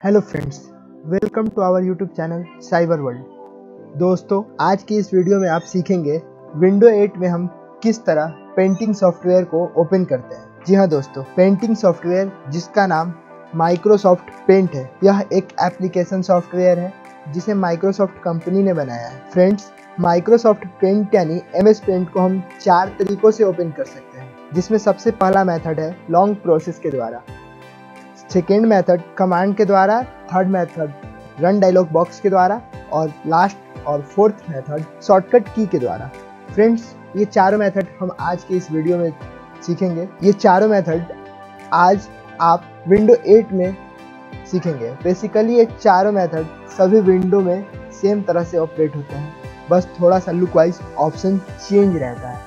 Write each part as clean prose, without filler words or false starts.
Hello friends, welcome to our YouTube channel cyber world. दोस्तों, आज की इस वीडियो में आप सीखेंगे विंडो 8 में हम किस तरह पेंटिंग सॉफ्टवेयर को ओपन करते हैं। जी हाँ दोस्तों, पेंटिंग सॉफ्टवेयर जिसका नाम माइक्रोसॉफ्ट पेंट है, यह एक एप्लीकेशन सॉफ्टवेयर है जिसे माइक्रोसॉफ्ट कंपनी ने बनाया है। फ्रेंड्स, माइक्रोसॉफ्ट पेंट यानी MS पेंट को हम 4 तरीकों से ओपन कर सकते हैं, जिसमें सबसे पहला मेथड है लॉन्ग प्रोसेस के द्वारा, सेकेंड मेथड कमांड के द्वारा, third method run dialog box के द्वारा और लास्ट और फोर्थ मेथड शॉर्टकट की के द्वारा। फ्रेंड्स, ये चारों मेथड हम आज के इस वीडियो में सीखेंगे। ये चारों मेथड आज आप विंडो 8 में सीखेंगे। बेसिकली ये चारों मेथड सभी विंडो में सेम तरह से ऑपरेट होते हैं, बस थोड़ा सा लुक वाइज ऑप्शन चेंज रहता है।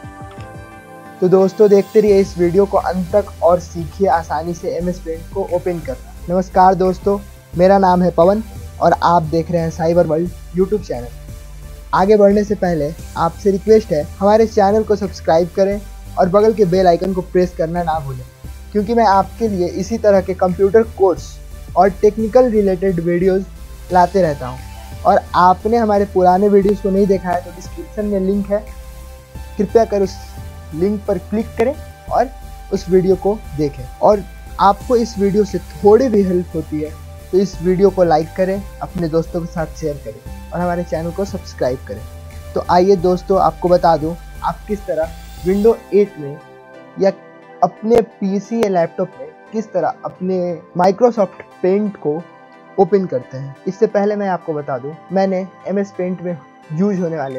तो दोस्तों, देखते रहिए इस वीडियो को अंत तक और सीखिए आसानी से MS पेंट को ओपन करना। नमस्कार दोस्तों, मेरा नाम है पवन और आप देख रहे हैं साइबर वर्ल्ड यूट्यूब चैनल। आगे बढ़ने से पहले आपसे रिक्वेस्ट है, हमारे चैनल को सब्सक्राइब करें और बगल के बेल आइकन को प्रेस करना ना भूलें, क्योंकि मैं आपके लिए इसी तरह के कंप्यूटर कोर्स और टेक्निकल रिलेटेड वीडियोज़ लाते रहता हूँ। और आपने हमारे पुराने वीडियोज़ को नहीं देखा है तो डिस्क्रिप्शन में लिंक है, कृपया कर उस लिंक पर क्लिक करें और उस वीडियो को देखें। और आपको इस वीडियो से थोड़ी भी हेल्प होती है तो इस वीडियो को लाइक करें, अपने दोस्तों के साथ शेयर करें और हमारे चैनल को सब्सक्राइब करें। तो आइए दोस्तों, आपको बता दूं आप किस तरह विंडो 8 में या अपने PC या लैपटॉप में किस तरह अपने माइक्रोसॉफ्ट पेंट को ओपन करते हैं। इससे पहले मैं आपको बता दूं, मैंने MS पेंट में यूज होने वाले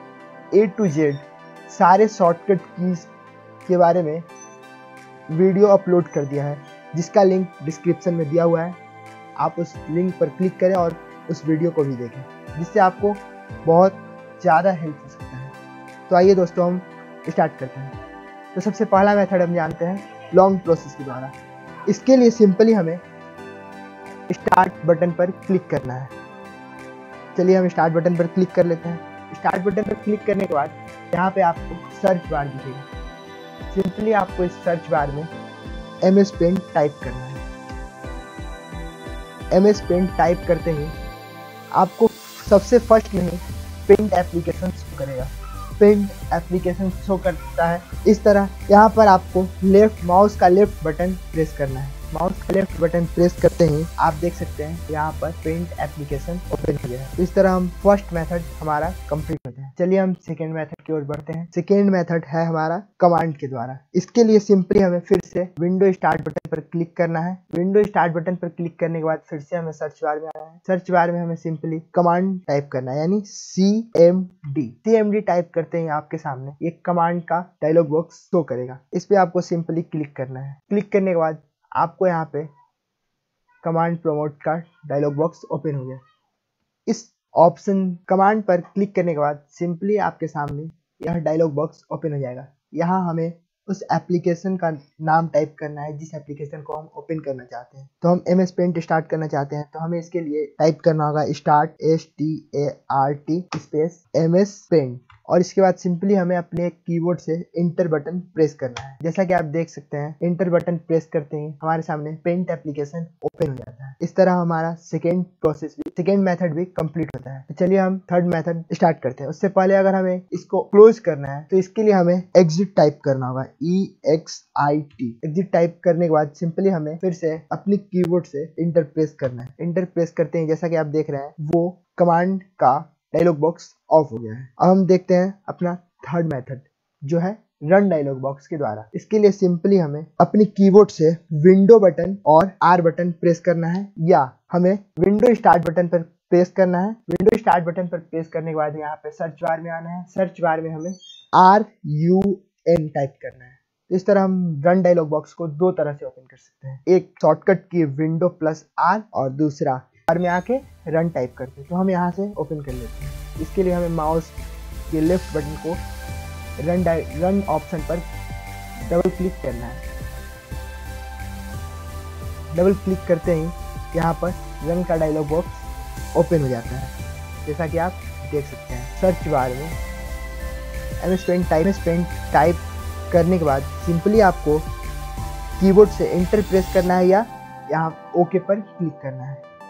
A to Z सारे शॉर्टकट कीज के बारे में वीडियो अपलोड कर दिया है, जिसका लिंक डिस्क्रिप्शन में दिया हुआ है। आप उस लिंक पर क्लिक करें और उस वीडियो को भी देखें, जिससे आपको बहुत ज़्यादा हेल्प हो सकता है। तो आइए दोस्तों, हम स्टार्ट करते हैं। तो सबसे पहला मेथड हम जानते हैं लॉन्ग प्रोसेस के द्वारा। इसके लिए सिंपली हमें स्टार्ट बटन पर क्लिक करना है। चलिए हम स्टार्ट बटन पर क्लिक कर लेते हैं। स्टार्ट बटन पर क्लिक करने के बाद यहाँ पे आपको सर्च बार दिखेगा। सिंपली आपको इस सर्च बार में MS पेंट टाइप करना है। MS पेंट टाइप करते ही आपको सबसे फर्स्ट में ही पेंट एप्लीकेशन शो करेगा। पेंट एप्लीकेशन शो करता है इस तरह। यहाँ पर आपको माउस का लेफ्ट बटन प्रेस करना है। माउस का लेफ्ट बटन प्रेस करते ही आप देख सकते हैं यहाँ पर पेंट एप्लीकेशन ओपन हो गया है। इस तरह हम फर्स्ट मेथड हमारा कंप्लीट होता है। चलिए हम सेकेंड मेथड की ओर बढ़ते हैं। सेकेंड मेथड है हमारा कमांड के द्वारा। इसके लिए सिंपली हमें फिर से विंडो स्टार्ट बटन पर क्लिक करना है। विंडो स्टार्ट बटन पर क्लिक करने के बाद फिर से हमें सर्च बार में आना है। सर्च बार में हमें सिंपली कमांड टाइप करना है, यानी CMD टाइप करते ही आपके सामने एक कमांड का डायलॉग बॉक्स शो करेगा। इस पे आपको सिंपली क्लिक करना है। क्लिक करने के बाद आपको यहाँ पे कमांड प्रमोट का डायलॉग बॉक्स ओपन हो गया। इस ऑप्शन कमांड पर क्लिक करने के बाद सिंपली आपके सामने यह डायलॉग बॉक्स ओपन हो जाएगा। यहाँ हमें उस एप्लीकेशन का नाम टाइप करना है जिस एप्लीकेशन को हम ओपन करना चाहते हैं। तो हम MS पेंट स्टार्ट करना चाहते हैं, तो हमें इसके लिए टाइप करना होगा start START space MS paint, और इसके बाद सिंपली हमें अपने कीबोर्ड से इंटर बटन प्रेस करना है। जैसा कि आप देख सकते हैं, इंटर बटन प्रेस करते ही हमारे सामने पेंट एप्लीकेशन ओपन हो जाता है। इस तरह हमारा सेकेंड मेथड भी कंप्लीट होता है। तो चलिए हम थर्ड मेथड स्टार्ट करते हैं। उससे पहले अगर हमें इसको क्लोज करना है तो इसके लिए हमें एग्जिट टाइप करना होगा, EXIT। एग्जिट टाइप करने के बाद सिंपली हमें फिर से अपनी कीबोर्ड से इंटर प्रेस करना है। इंटर प्रेस करते ही जैसा कि आप देख रहे हैं, वो कमांड का डायलॉग बॉक्स ऑफ हो गया है। अब हम देखते हैं अपना थर्ड मेथड, जो है रन डायलॉग बॉक्स के द्वारा। इसके लिए सिंपली हमें अपनी कीबोर्ड से विंडो बटन और R बटन प्रेस करना है, या हमें विंडो स्टार्ट बटन पर प्रेस करना है। विंडो स्टार्ट बटन पर प्रेस करने के बाद यहाँ पे सर्च बार में आना है। सर्च बार में हमें RUN टाइप करना है। इस तरह हम रन डायलॉग बॉक्स को दो तरह से ओपन कर सकते हैं, एक शॉर्टकट की विंडो प्लस R और दूसरा बार में आके रन टाइप करते हैं। तो हम यहाँ से ओपन कर लेते हैं। इसके लिए हमें माउस के लेफ्ट बटन को रन ऑप्शन पर डबल क्लिक करना है। डबल क्लिक करते ही यहाँ पर रन का डायलॉग बॉक्स ओपन हो जाता है, जैसा कि आप देख सकते हैं। सर्च बार में MS पेंट टाइप करने के बाद सिंपली आपको कीबोर्ड से एंटर प्रेस करना है या यहाँ ओके पर क्लिक करना है।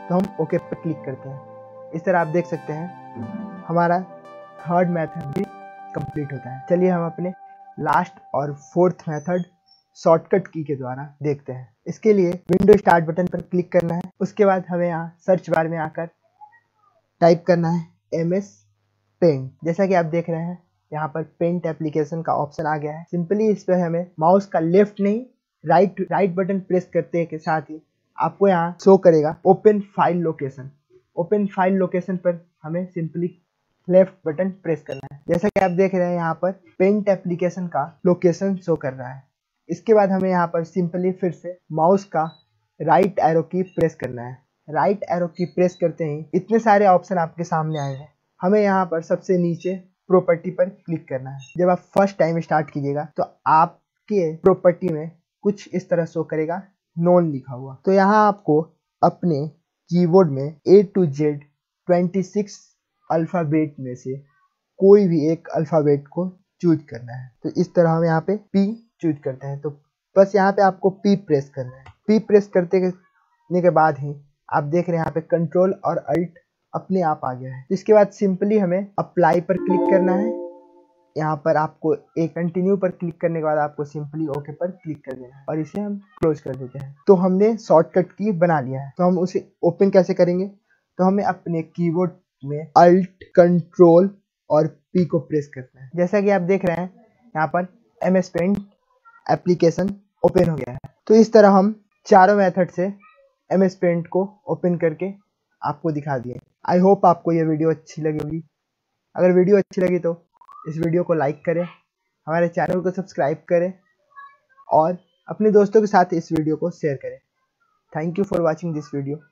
तो हम ओके पर क्लिक करते हैं। इस तरह आप देख सकते हैं हमारा थर्ड मेथड भी कंप्लीट होता है। चलिए हम अपने लास्ट और फोर्थ मेथड शॉर्टकट की के द्वारा देखते हैं। इसके लिए विंडो स्टार्ट बटन पर क्लिक करना है। उसके बाद हमें यहाँ सर्च बार में आकर टाइप करना है MS पेंट। जैसा कि आप देख रहे हैं यहाँ पर पेंट एप्लीकेशन का ऑप्शन आ गया है। सिंपली इस पर हमें माउस का लेफ्ट नहीं राइट बटन प्रेस करते के साथ ही आपको यहाँ शो करेगा open file location. Open file location पर हमें सिंपली लेफ्ट बटन प्रेस करना है। जैसा कि आप देख रहे हैं यहाँ पर पेंट एप्लीकेशन का लोकेशन शो कर रहा है। इसके बाद हमें यहाँ पर सिंपली फिर से माउस का राइट एरो की प्रेस करना है। राइट एरो की प्रेस करते ही इतने सारे ऑप्शन आपके सामने आएंगे। हमें यहाँ पर सबसे नीचे प्रॉपर्टी पर क्लिक करना है। जब आप फर्स्ट टाइम स्टार्ट कीजिएगा तो आपके प्रॉपर्टी में कुछ इस तरह शो करेगा नॉन लिखा हुआ। तो यहाँ आपको अपने कीबोर्ड में A to Z 26 अल्फ़ाबेट में से कोई भी एक अल्फ़ाबेट को चूज करना है। तो इस तरह हम यहाँ पे P चूज करते हैं। तो बस यहाँ पे आपको P प्रेस करना है। P प्रेस करने के बाद ही आप देख रहे हैं यहाँ पे कंट्रोल और अल्ट अपने आप आ गया है। इसके बाद सिंपली हमें अप्लाई पर क्लिक करना है। यहाँ पर आपको एक कंटिन्यू पर क्लिक करने के बाद आपको सिंपली ओके पर क्लिक कर देना है और इसे हम क्लोज कर देते हैं। तो हमने शॉर्टकट की बना लिया है। तो हम उसे ओपन कैसे करेंगे? तो हमें अपने कीबोर्ड में अल्ट कंट्रोल और P को प्रेस करना है। जैसा कि आप देख रहे हैं यहाँ पर MS पेंट एप्लीकेशन ओपन हो गया है। तो इस तरह हम चारों मेथड से MS पेंट को ओपन करके आपको दिखा दिए। आई होप आपको ये वीडियो अच्छी लगी होगी। अगर वीडियो अच्छी लगी तो इस वीडियो को लाइक करें, हमारे चैनल को सब्सक्राइब करें और अपने दोस्तों के साथ इस वीडियो को शेयर करें। Thank you for watching this video.